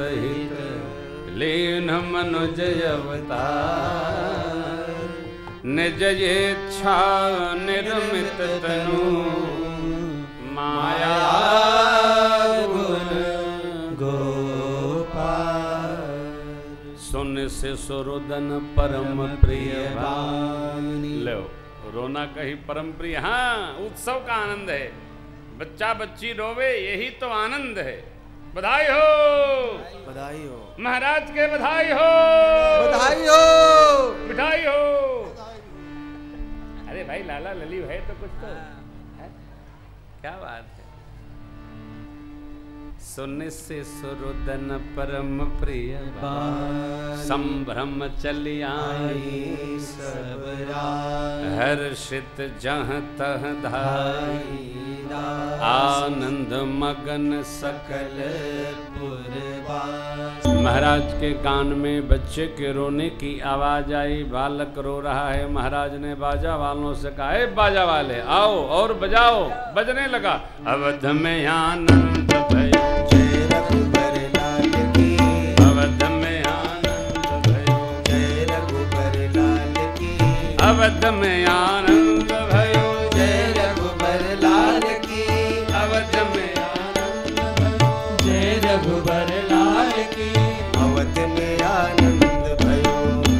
हित लीन मनुज अवतार निज इच्छा निर्मित तनु माया गुण गोपाल सुन से सुरुदन परम प्रिय लो रोना कही परम प्रिय। हाँ उत्सव का आनंद है, बच्चा बच्ची रोवे यही तो आनंद है। बधाई हो, बधाई हो महाराज के बधाई हो, बधाई हो, मिठाई हो। अरे भाई लाला लली है तो कुछ तो है? क्या बात है। सुन से सुरुदन परम प्रिय संभ्रम चली आई सब हर्षित जह तह धाई आनंद मगन सकल पुरवास। महाराज के कान में बच्चे के रोने की आवाज आई। बालक रो रहा है। महाराज ने बाजा वालों से कहा, ए बाजा वाले आओ और बजाओ। बजने लगा। अवध में आनंद भयो जय रघुबर लाल की, अवध में आनंद भयो जय रघुबर लाल की, अवध में आनंद भयो जय रघुबर लाल की, अवध में आनंद जय रघुबर लाल की, अवध में आनंद भयो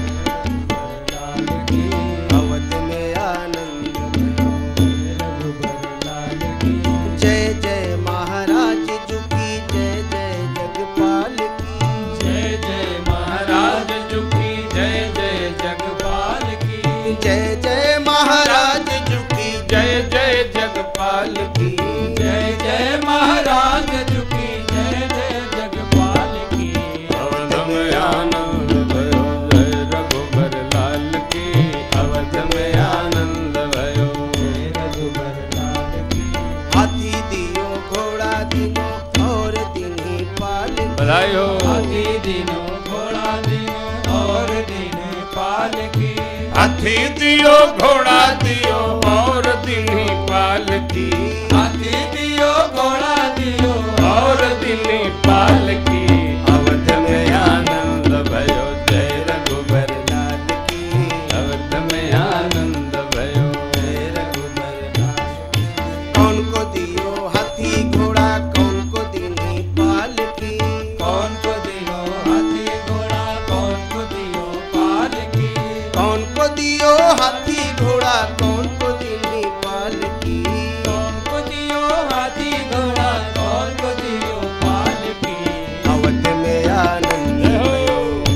लाल की, अवध में आनंद भयो रघुबर लाल की। जय जय महाराज जी की, जय जय जगपाल की, जय जय महाराज जी की, जय जय जगपाल की, जय जय महाराज जी की, जय जय जगपाल की, जय जय महाराज जी की, जय जय जगपाल की। अवध में आनंद भयो जय रघुबर लाल की, अवध में आनंद भयो जय रघुबर लाल की। हाथी दियो घोड़ा दिनो और दिनी पाल की, बधाई हो। हाथी दिनो घोड़ा दिनो और दिनी पाल की, हाथी दियो घोड़ा दियो और दिनी पाल की, हाथी दियो घोड़ा दियो और दिनी पाल की। अवध में आनंद भयो जय रघुबर लाल की, अवध में आनंद भयो जय रघुबर लाल की। कौन को दियो हाथी घोड़ा, कौन को दिनी पाल की, कौन को दियो हाथी घोड़ा, कौन को दियो पाल की, कौन को दियो हाथी घोड़ा, कौन को दिनी पाल की, कौन को दियो हाथी घोड़ा, कौन को दियो पाल की। अवध में आनंद भयो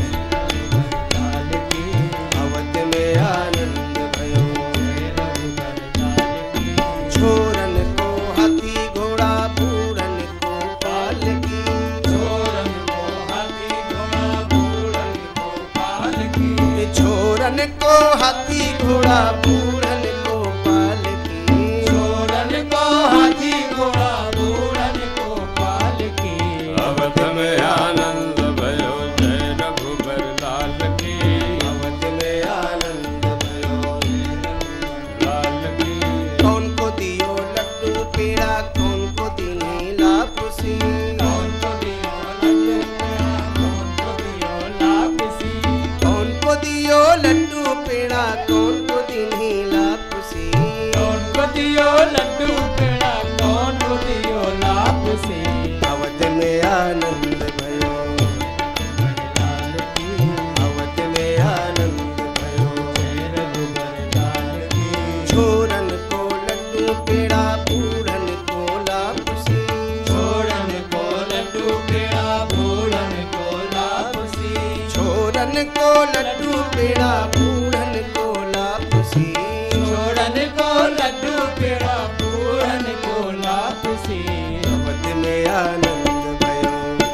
लाल की, अवध में आनंद भयो रघुबर लाल की। छोरन को हाथी घोड़ा, बूढ़न को पाल की, छोरन को हाथी घोड़ा, बूढ़न को पाल की, छोरन को हाथी घोड़ा, बूढ़न को पाल की, छोरन को हाथी घोड़ा, बूढ़न को पाल की। अवध में आनंद भयो जय रघुबर लाल की, अवध में आनंद भयो लाल की। कौन को दियो लड्डू पेड़ा, कौन को दिनी लापसी, कौन को दियो लड्डू पेड़ा, कौन को दियो लापसी, कौन को दियो लड्डू पेड़ा, कौन को दिनी लापसी, कौन को दियो लड्डू पेड़ा, कौन को दियो लापसी। अवध में आनंद भयो लाल की, अवध में आनंद भयो जय रघुबर लाल की। छोरन को लड्डू पेड़ा, बूढ़न को लापसी, छोरन को लड्डू पेड़ा, बूढ़न को लापसी, छोरन को लड्डू पेड़ा, बूढ़न को लापसी, छोरन को लड्डू पेड़ा, बूढ़न को लापसी। अवध में आनंद भयो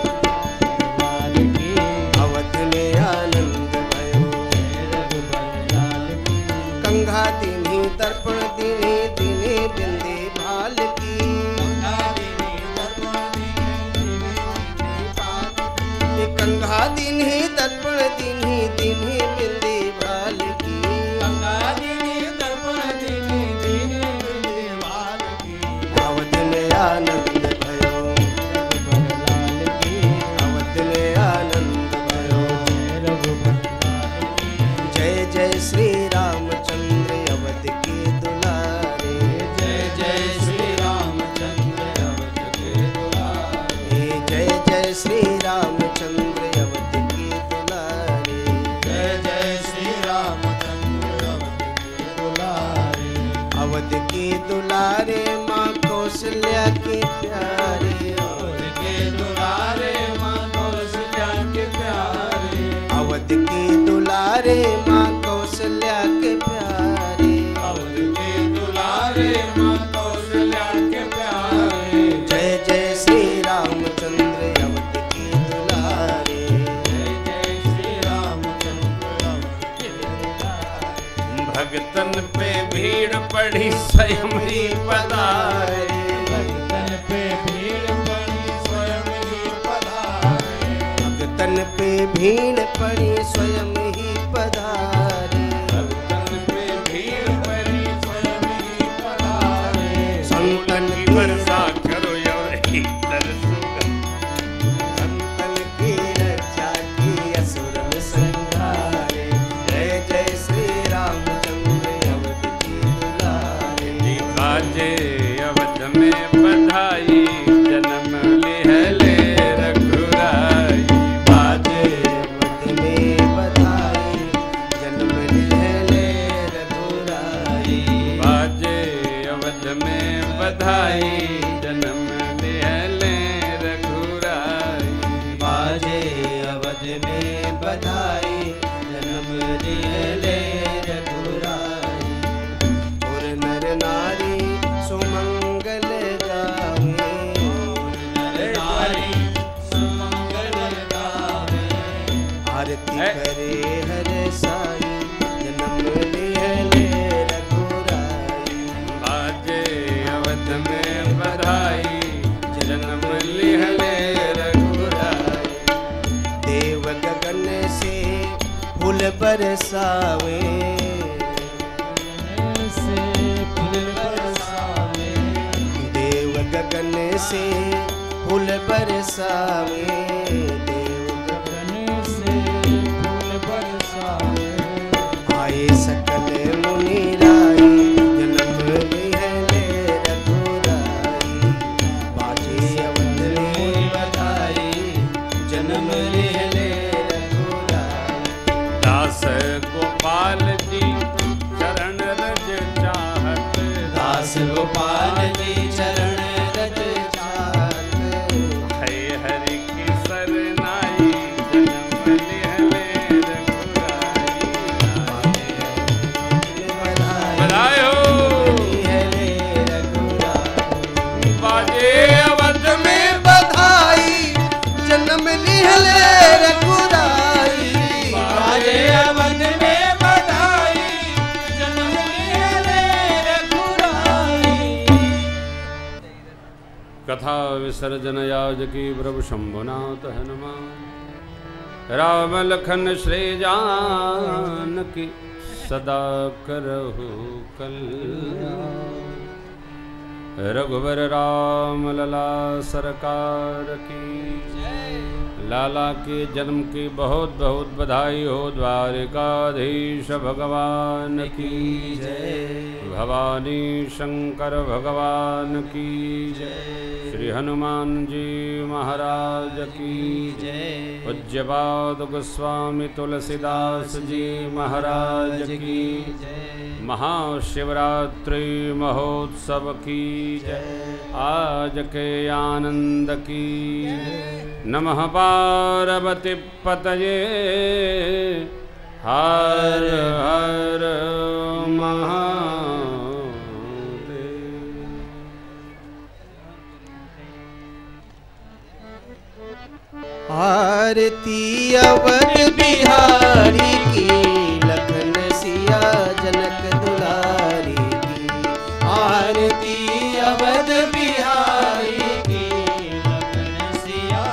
लाल की, अवध में आनंद भयो जय रघुबर लाल की। कंघा दिनी दर्पण दिनी दिनी बिंदी भाल की, कंघा दिनी दर्पण दिनी दिनी बिंदी भाल की, कंघा दिनी दर्पण दिनी दिनी बिंदी भाल की, कंघा दिनी दर्पण दिनी दिनी बिंदी दुलारे माँ कौशल्या के प्यारे, अवध के दुलारे माँ कौशल्या के प्यारे, अवध के दुलारे माँ कौशल्या के प्यारे, अवध के दुलारे माँ कौशल्या के प्यारे। जय जय श्री रामचंद्र अवध के दुलारे, जय जय श्री रामचंद्र अवध के दुलारे। भगतन पे भीड़ पड़ी स्वयं ही पधारे, भगतन पे भीड़ पड़ी स्वयं ही पधारे, भगतन पे भीड़ पड़ी स्वयं ही पधारे, भगतन पे भीड़ पड़ी स्वयं ही पधारे। संतन की की वर्षा करो यही तरसुगा, संतन की रक्षा की असुर में संहारे। जय जय श्री रामचंद्र अवध के दुलारे, बाजे अवध में बधाई जन्म लिहले रघुराई, बाजे अवध में बधाई जन्म लिहले रघुराई, बाजे अवध में बधाई जन्म लिहले रघुराई। बाजे अवध में बधाई जन्म लिहले रघुराई। और नर नारी सुमंगल गावे, नर नारी सुमंगल गावे, आरती है। करे हर साई जन्म लिहले रघुराई, बाजे अवध में बधाई जन्म लिहले रघुराई। देव गगन से फूल बरसावे, से फूल बरसावे, देव गगन से फूल बरसावे, देव गगन से फूल बरसावे। आए सकल मुनि राई जन्म लिहले रघुराई, बाजे अवध में बधाई जन्म लिहले रघुराई। दास गोपाल जी चरण रज चाहत, दास गोपाल जी चरण रज चाहत, है हरि की सरनाई जन्म लिहले रघुराई। बधाई हो लिहले रघुराई, बाजे अवध में बधाई जन्म लिहले रघुराई, बाजे अवध में बधाई जन्म लिहले रघुराई। कथा विसर्जन याजकी प्रभु शंभुनाथ हनुमान, राम लखन श्री जानकी सदा करहु कल्याण। रघुवर राम लला सरकार की लाला के जन्म की बहुत बहुत बधाई हो। द्वारिकाधीश भगवान की जय, भवानी शंकर भगवान की जय, श्री हनुमान जी महाराज की जय, पूज्यपाद गोस्वामी तुलसीदास जी महाराज की जय, महाशिवरात्रि महोत्सव की जय, आज के आनंद की नमः पार्वती पतये हर हर महादेव। आरती अवध बिहारी की, लखन सिया जनक दुलारी की, आरती अवध बिहारी की, लखन सिया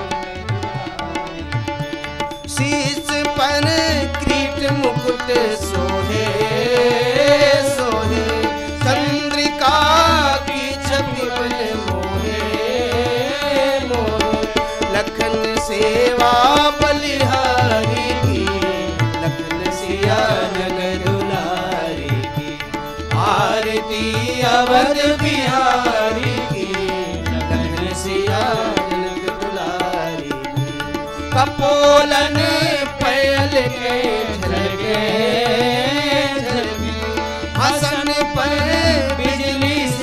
शीश पर किरीट मुकुट सोहे सोहे, चंद्रिका की छवि बन मोहे मोहे, लखन सेवा बलिहारी की, लखन सिया जग दुलारी की, आरती अवध बिहारी की, लखन सिया जनक दुलारी की, कपोलन पयल के झलके झलके, हसन पर बिजली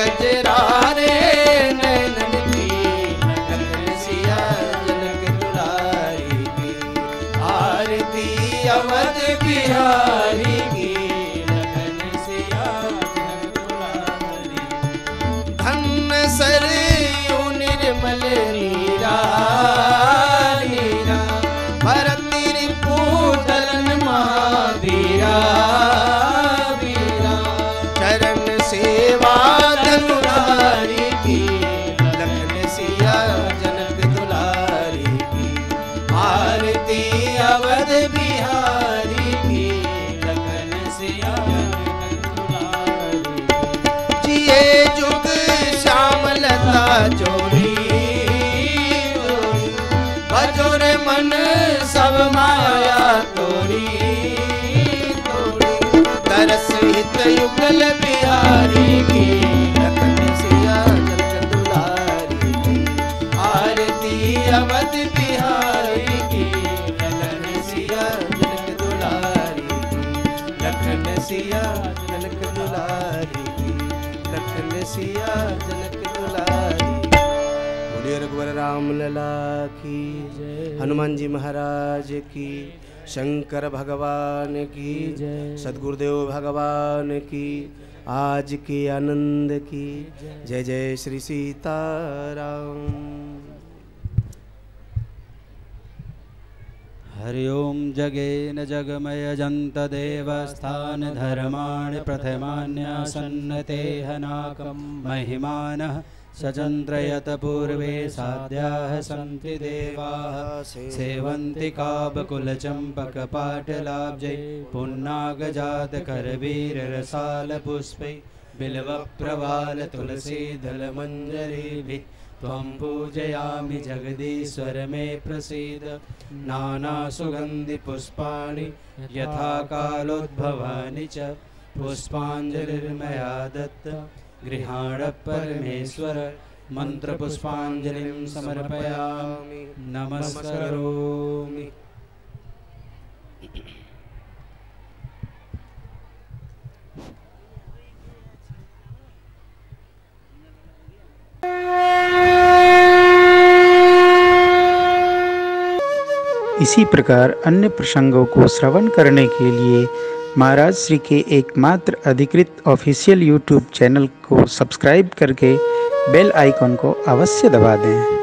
कजरारे नैनन की, लखन सिया जनक दुलारी की। आरती अवध बिहारी की, लखन सिया जनक दुलारी। धन सरयू निर्मल नीरा नीरा, भरत रिपुदलन महावीरा वीरा। चरण सेवा धनुधारी की, लखन सिया जनक दुलारी की। आरती अवध बिहारी की, लखन सिया जनक दुलारी की। जिए जुग श्याम लता जोड़ी, बजोर मन सब माया तोरी तोरी। तरस हित युगल बिहारी की, लखन सिया जनक दुलारी की। आरती अवध बिहारी की, लखन सिया जनक दुलारी की। लखन सिया जनक दुलारी की, लखन सिया जनक दुलारी। बोलिए रघुवर राम लला की जय, हनुमान जी महाराज की, शंकर भगवान की जय, सद्गुरुदेव भगवान की, आज के आनंद की जय। जय श्री सीताराम। हरि ओम जगेन जगमय जंत देवस्थान धर्माणि प्रथमान्यासन्नते हनाकं महिमानः सचन्द्रयत पूर्वे साध्याः सन्ति देवाः सेवन्ति काबकुलचम्पकपाटलाब्जै पुन्नागजातकरवीररसालपुष्पै बिल्वप्रवालतुलसीदलमञ्जरीभिः त्वं पूजयामि जगदीश्वर मे प्रसीद। नानासुगन्धिपुष्पाणि यथा कालोद्भवानि च पुष्पाञ्जलिर्मया दत्त गृहाण परमेश्वर। मंत्रपुष्पाञ्जलिं समर्पयामि नमस्करोमि। इसी प्रकार अन्य प्रसंगों को श्रवण करने के लिए महाराज श्री के एकमात्र अधिकृत ऑफिशियल यूट्यूब चैनल को सब्सक्राइब करके बेल आइकन को अवश्य दबा दें।